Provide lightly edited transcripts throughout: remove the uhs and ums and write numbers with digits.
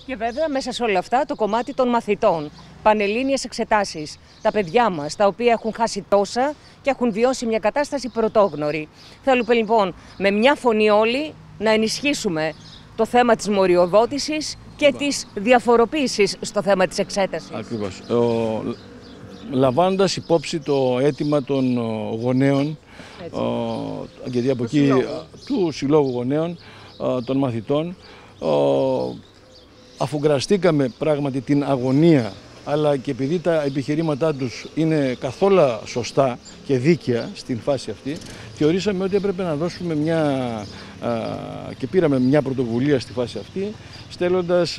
Και βέβαια μέσα σε όλα αυτά το κομμάτι των μαθητών. Πανελλήνιες εξετάσεις. Τα παιδιά μας, τα οποία έχουν χάσει τόσα και έχουν βιώσει μια κατάσταση πρωτόγνωρη. Θέλουμε λοιπόν με μια φωνή όλοι να ενισχύσουμε το θέμα της μοριοδότησης και της διαφοροποίησης στο θέμα της εξέτασης. Ακριβώς. Λαμβάνοντας υπόψη το αίτημα των γονέων, γιατί από εκεί του Συλλόγου Γονέων των Μαθητών, αφουγκραστήκαμε πράγματι την αγωνία, αλλά και επειδή τα επιχειρήματά τους είναι καθόλου σωστά και δίκαια στην φάση αυτή, θεωρήσαμε ότι έπρεπε να δώσουμε και πήραμε μια πρωτοβουλία στη φάση αυτή, στέλνοντας,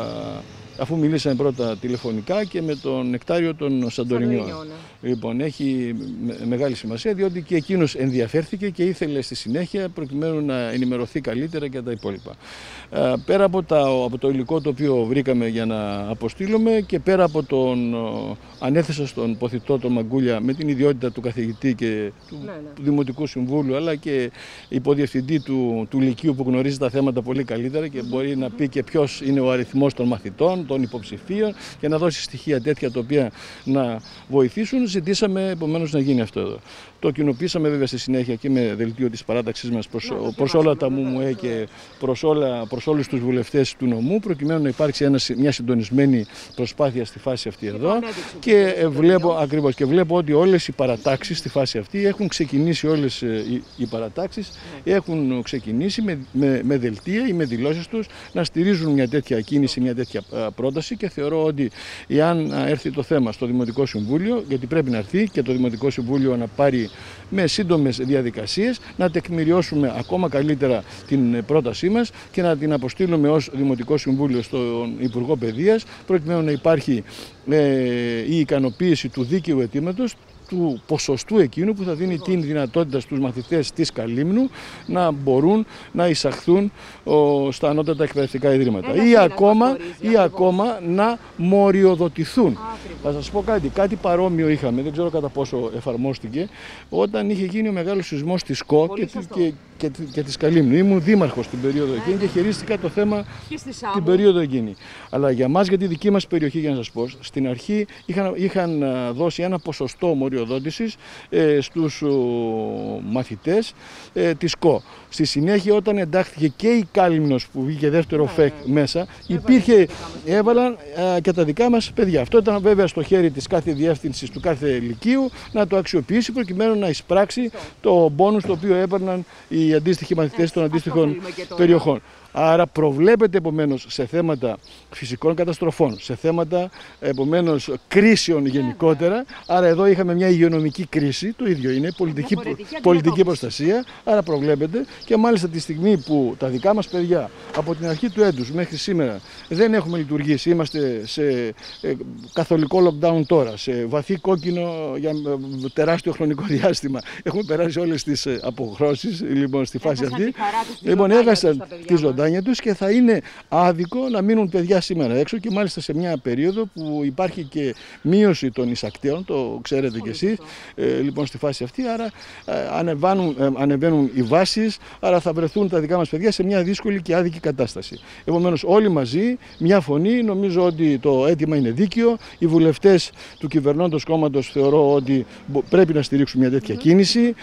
αφού μιλήσαμε πρώτα τηλεφωνικά και με τον Νεκτάριο των Σαντορινιών. Λοιπόν, έχει μεγάλη σημασία, διότι και εκείνος ενδιαφέρθηκε και ήθελε στη συνέχεια προκειμένου να ενημερωθεί καλύτερα και τα υπόλοιπα. Πέρα από το υλικό το οποίο βρήκαμε για να αποστείλουμε και πέρα από τον ανέθεσα στον ποθητό τον Μαγκούλια με την ιδιότητα του καθηγητή και του Δημοτικού Συμβούλου, αλλά και υποδιευθυντή του Λυκείου που γνωρίζει τα θέματα πολύ καλύτερα και μπορεί να πει και ποιος είναι ο αριθμός των μαθητών, των υποψηφίων και να δώσει στοιχεία τέτοια τα οποία να βοηθήσουν. Ζητήσαμε επομένως να γίνει αυτό εδώ. Το κοινοποιήσαμε βέβαια στη συνέχεια και με δελτίο της παράταξής μας προς όλα τα ΜΜΕ και προς όλους τους βουλευτές του νομού, προκειμένου να υπάρξει μια συντονισμένη προσπάθεια στη φάση αυτή εδώ. Και βλέπω ότι όλες οι παρατάξεις στη φάση αυτή έχουν ξεκινήσει, όλες οι παρατάξεις έχουν ξεκινήσει με δελτία ή με δηλώσεις τους να στηρίζουν μια τέτοια κίνηση, μια τέτοια πρόταση, και θεωρώ ότι εάν έρθει το θέμα στο Δημοτικό Συμβούλιο, γιατί πρέπει να έρθει και το Δημοτικό Συμβούλιο να πάρει με σύντομες διαδικασίες, να τεκμηριώσουμε ακόμα καλύτερα την πρότασή μας και να την αποστείλουμε ως Δημοτικό Συμβούλιο στον Υπουργό Παιδείας, προκειμένου να υπάρχει η ικανοποίηση του δίκαιου αιτήματος, του ποσοστού εκείνου που θα δίνει την δυνατότητα στους μαθητές της Καλύμνου να μπορούν να εισαχθούν στα ανώτατα εκπαιδευτικά ιδρύματα ή ακόμα να μοριοδοτηθούν. Θα σας πω κάτι παρόμοιο είχαμε, δεν ξέρω κατά πόσο εφαρμόστηκε, όταν είχε γίνει ο μεγάλος σεισμός της ΚΟ και της Καλύμνου. Ήμουν δήμαρχος την περίοδο εκείνη και χειρίστηκα το θέμα την περίοδο εκείνη. Αλλά για μας, για τη δική μας περιοχή, για να σας πω, στην αρχή είχαν δώσει ένα ποσοστό μοριοδότησης στους μαθητές της ΚΟ. Στη συνέχεια, όταν εντάχθηκε και η Κάλυμνος που βγήκε δεύτερο ΦΕΚ μέσα, έβαλαν και τα δικά μας παιδιά. Αυτό ήταν βέβαια στο χέρι της κάθε διεύθυνσης του κάθε λυκείου να το αξιοποιήσει προκειμένου να εισπράξει το μπόνους το οποίο έπαιρναν οι αντίστοιχοι μαθητές των αντίστοιχων περιοχών. Άρα προβλέπεται επομένως σε θέματα φυσικών καταστροφών, σε θέματα επομένως κρίσεων γενικότερα. Άρα εδώ είχαμε μια υγειονομική κρίση, το ίδιο είναι, πολιτική προστασία. Άρα προβλέπεται και μάλιστα τη στιγμή που τα δικά μας παιδιά από την αρχή του έτους μέχρι σήμερα δεν έχουμε λειτουργήσει, είμαστε σε καθολικό lockdown τώρα, σε βαθύ κόκκινο για τεράστιο χρονικό διάστημα. Έχουμε περάσει όλες τις αποχρώσεις λοιπόν στη φάση αυτή. Λοιπόν, έχασαν τη ζωντάνια τους και θα είναι άδικο να μείνουν παιδιά σήμερα έξω και μάλιστα σε μια περίοδο που υπάρχει και μείωση των εισακτέων, το ξέρετε κι εσείς, λοιπόν στη φάση αυτή, άρα ανεβαίνουν οι βάσεις, άρα θα βρεθούν τα δικά μας παιδιά σε μια δύσκολη και άδικη κατάσταση. Επομένως όλοι μαζί, μια φωνή, νομίζω ότι το αίτημα είναι δίκαιο, οι βουλευτές του κυβερνώντος κόμματος θεωρώ ότι πρέπει να στηρίξουν μια τέτοια κίνηση,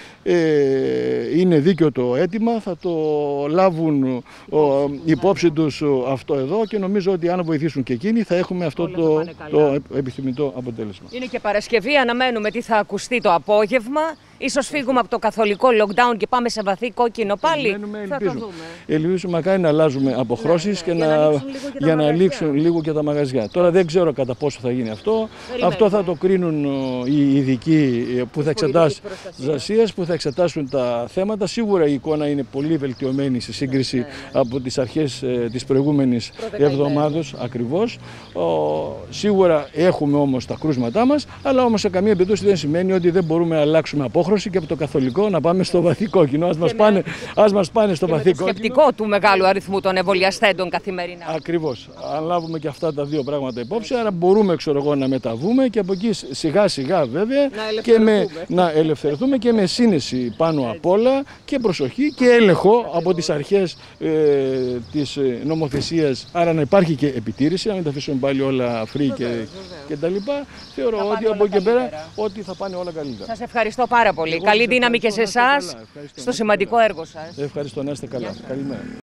είναι δίκαιο το αίτημα, θα το λάβουν υπόψη τους αυτό εδώ και νομίζω ότι αν βοηθήσουν και εκείνοι θα έχουμε αυτό το επιθυμητό αποτέλεσμα. Είναι και Παρασκευή, αναμένουμε τι θα ακουστεί το απόγευμα. Ίσως φύγουμε από το καθολικό lockdown και πάμε σε βαθύ κόκκινο πάλι. Θα το δούμε. Ελπίζουμε μακάρι να αλλάζουμε αποχρώσεις και για να ανοίξουν λίγο και τα μαγαζιά. Τώρα δεν ξέρω κατά πόσο θα γίνει αυτό. Αυτό θα το κρίνουν οι ειδικοί που θα εξετάσουν τα θέματα. Σίγουρα η εικόνα είναι πολύ βελτιωμένη σε σύγκριση από τις αρχές της προηγούμενης εβδομάδος ακριβώς. Σίγουρα έχουμε όμως τα κρούσματά μας, αλλά όμως σε καμία περίπτωση δεν σημαίνει ότι δεν μπορούμε να αλλάξουμε απόχρωση απόχρωση και από το καθολικό να πάμε στο βαθύ κόκκινο. Ας μας πάνε στο βαθύ κόκκινο. Σκεπτικό του μεγάλου αριθμού των εμβολιαστέντων καθημερινά. Ακριβώς. Αν λάβουμε και αυτά τα δύο πράγματα υπόψη, άρα μπορούμε να μεταβούμε και από εκεί σιγά σιγά βέβαια να ελευθερωθούμε και με σύνεση πάνω απ' όλα και προσοχή και έλεγχο από τις αρχές της νομοθεσίας. Άρα να υπάρχει και επιτήρηση, να μην τα αφήσουμε πάλι όλα free και τα λοιπά. Θεωρώ ότι από εκεί και πέρα ότι θα πάνε όλα καλύτερα. Σας ευχαριστώ πάρα πολύ. Καλή δύναμη και σε εσάς στο σημαντικό έργο σας. Ευχαριστώ, να είστε καλά. Καλημέρα.